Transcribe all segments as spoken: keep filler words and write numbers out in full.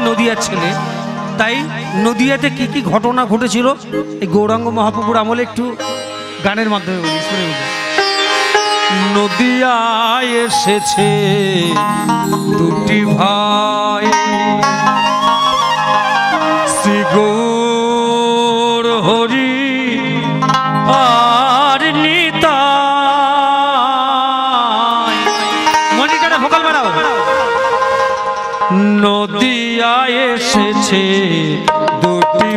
নদিয়ার ছেলে, তাই নদিয়াতে কি কি ঘটনা ঘটেছিল এই গৌরাঙ্গ মহাপ্রভুর আমলে একটু গানের মাধ্যমে বলি, শুনে বলি। নদিয়ায় এসেছে দুটি ভাই, শ্রী গৌর হরি আর নিতাই। মনিটারে ভোকাল বাড়াও। নদিয়ায় এসেছে দুটি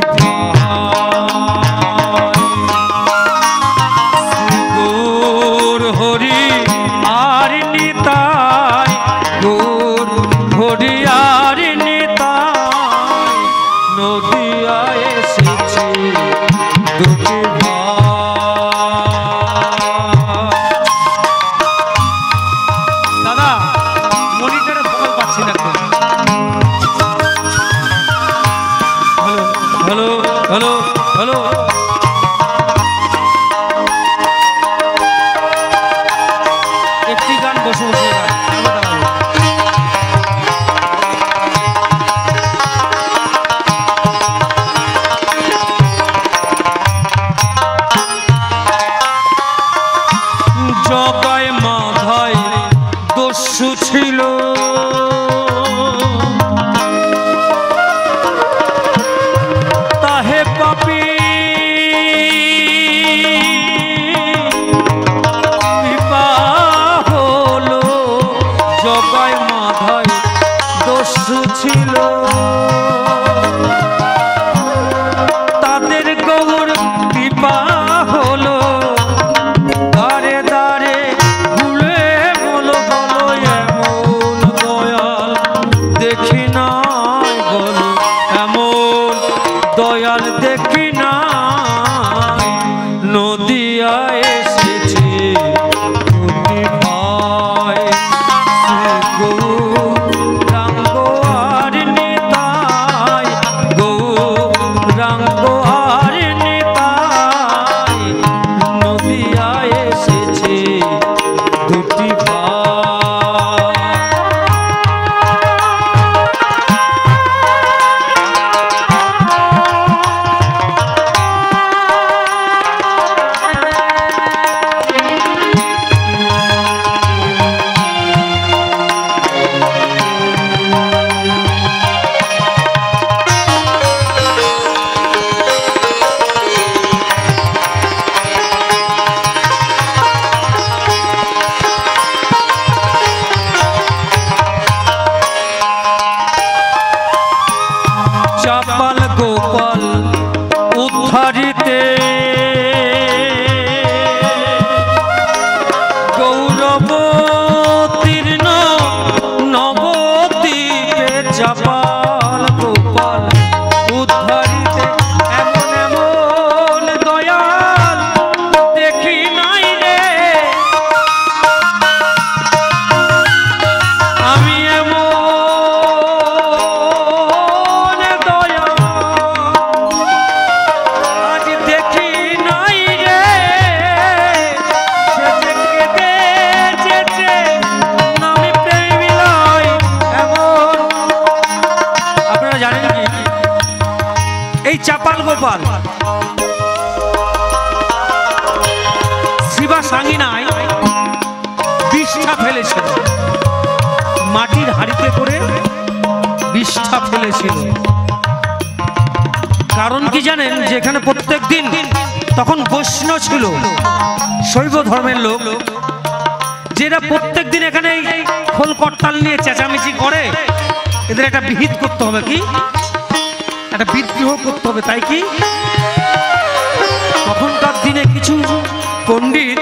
ভাই, শ্রী গৌর হরি আর নিতাই, গৌর হরি আর নিতাই। নদিয়ায় এসেছে দুটি ভাই। দাদা মনিটরে ভোকাল পাচ্ছি না। হ্যালো হ্যালো হ্যালো, একটি গান বসে বসে জগায় মাথায় দস্যু ছিল, তাহে পাপি কৃপা হলো। জগায় মাথায় দস্যু ছিল, তাদের গৌর কৃপা হলো। দারে দারে ঘুরে বলো বলো এমন দয়াল দেখি নাই, বলো এমন দয়াল দেখি নাই। নদিয়ায় এসেছে দুটি ভাই, শ্রী গৌরাঙ্গ আর নিতাই, গৌরাঙ্গ আর নিতাই। নদিয়ায় এসেছে দুটি ভাই। চাপাল গোপাল উদ্ধারিতে গৌরব তীর্ণ নবদ্বীপে। চাপাল গোপাল উদ্ধারিতে এমন এমন দয়াল দেখি নাই রে, আমি এমন চাপাল গোপাল শিবা সাঙ্গিনায় বিষ্ঠা ফেলেছিল, মাটির হাড়িতে করে বিষ্ঠা ফেলেছিল। কারণ কি জানেন, যেখানে প্রত্যেক দিন তখন বৈষ্ণব ছিল, শৈব ধর্মের লোক, যেটা প্রত্যেক দিন এখানে খোল করতাল নিয়ে চেঁচামেচি করে, এদের একটা বিহিত করতে হবে, কি একটা বিদ্রোহ করতে হবে। তাই কি তখনকার দিনে কিছু পণ্ডিত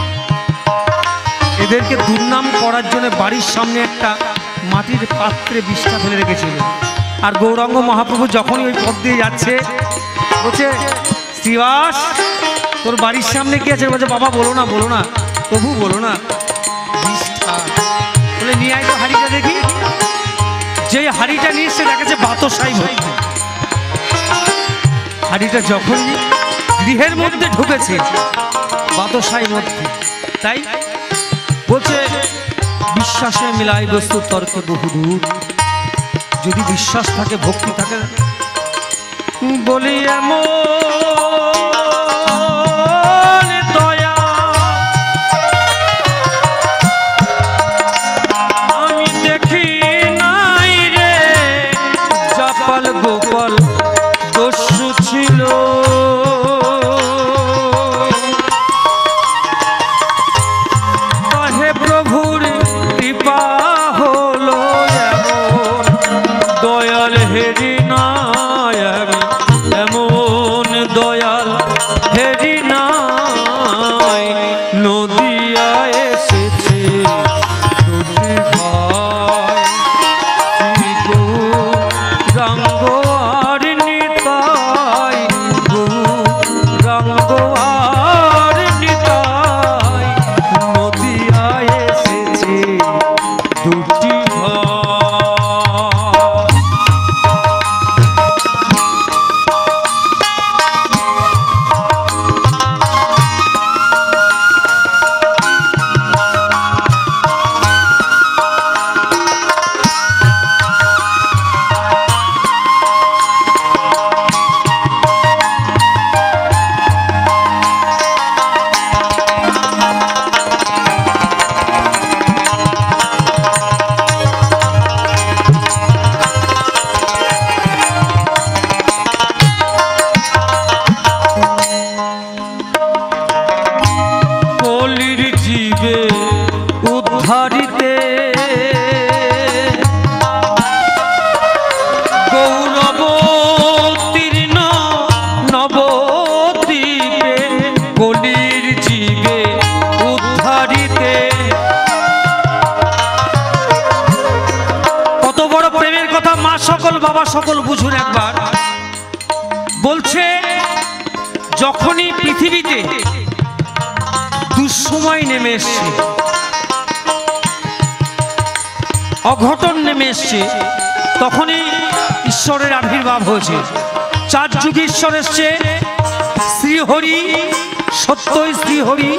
এদেরকে দুর্নাম করার জন্য বাড়ির সামনে একটা মাটির পাত্রে বিষ্ঠা ফেলে রেখেছিল। আর গৌরাঙ্গ মহাপ্রভু যখনই ওই পথ দিয়ে যাচ্ছে বলছে, শ্রীবাস তোর বাড়ির সামনে কি আছে? বলছে, বাবা বলো না বলো না প্রভু বলো না। বিষ্ঠা বলে নিয়ে আয় তো হাড়িটা দেখি। যে হাড়িটা নিয়ে এসে দেখেছে বাতাসাই ভর্তি। হাড়িটা যখন গৃহের মধ্যে ঢুকেছে বাতাসাই মধ্যে, তাই বলছে বিশ্বাসে মিলাই বস্তু তর্ক বহুদূর। যদি বিশ্বাস থাকে, ভক্তি থাকে, বলি এমন দয়া আমি দেখি নাই রে। চাপাল গোপাল দস্যু ছিল, তাহে প্রভুর কৃপা হলো এমন দয়াল হেরি নায়ক, এমন দয়াল হেরি নাই। নদিয়া এসেছে দুটি ভাই, শ্রী গৌরাঙ্গ আর নিতাই, গৌরাঙ্গ আর নিতাই। নদিয়া এসেছে দুটি ভাই। উদ্ধারিতে গৌরব তীর্ণ নবদ্বীপে, কলির জীবে উদ্ধারিতে। কত বড় প্রেমের কথা মা সকল বাবা সকল বুঝুন একবার। বলছে যখনই পৃথিবীতে দুঃসময় নেমে এসছে, অঘটন নেমে এসছে, তখনই ঈশ্বরের আবির্ভাব হয়েছে। চার যুগে ঈশ্বর এসছে, শ্রীহরি, সত্যই শ্রীহরি,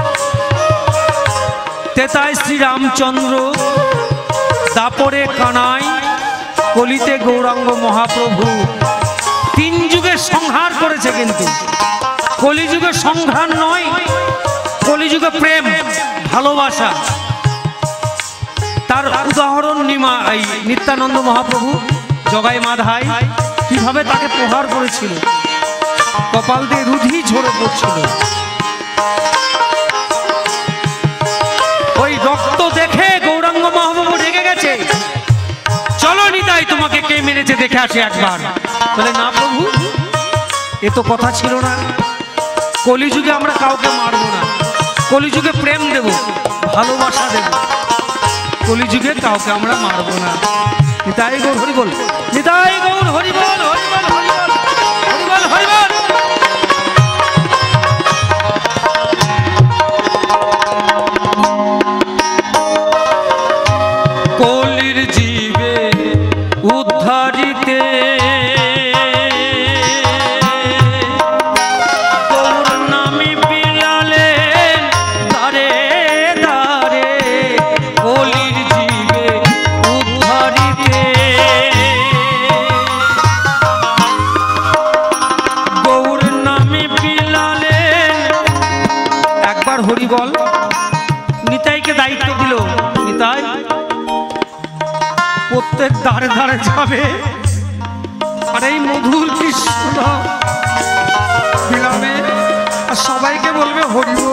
তেতায় শ্রীরামচন্দ্র, দাপরে কানাই, কলিতে গৌরাঙ্গ মহাপ্রভু। তিন যুগের সংহার করেছে, কিন্তু কলিযুগের সংহার নয়, কলিযুগে প্রেম ভালোবাসা। তার উদাহরণ নিমা এই নিত্যানন্দ মহাপ্রভু, জগাই মাধাই কিভাবে তাকে প্রহার করেছিল, কপাল দিয়ে রুধি ঝরে পড়ছিল। ওই রক্ত দেখে গৌরাঙ্গ মহাপ্রভু রেগে গেছে, চলো নিতাই তোমাকে কে মেরেছে দেখে আসে একবার। বলে না প্রভু, এ তো কথা ছিল না, কলিযুগে আমরা কাউকে মারব না, কলিযুগে প্রেম দেব, ভালোবাসা দেব, কলিযুগে কাউকে আমরা মারব না। নিতাই গৌর হরিবল, নিতাই গৌর হরিবল, হরিবল হরিবল হরিবল হরিবল। কলির জীবে উদ্ধারিতে হরিবল। নিতাইকে দায়িত্ব দিল, নিতাই প্রত্যেক ধারে ধারে যাবে আর এই মধুর কৃষ্ণ বিলাবে, আর সবাইকে বলবে হরিবল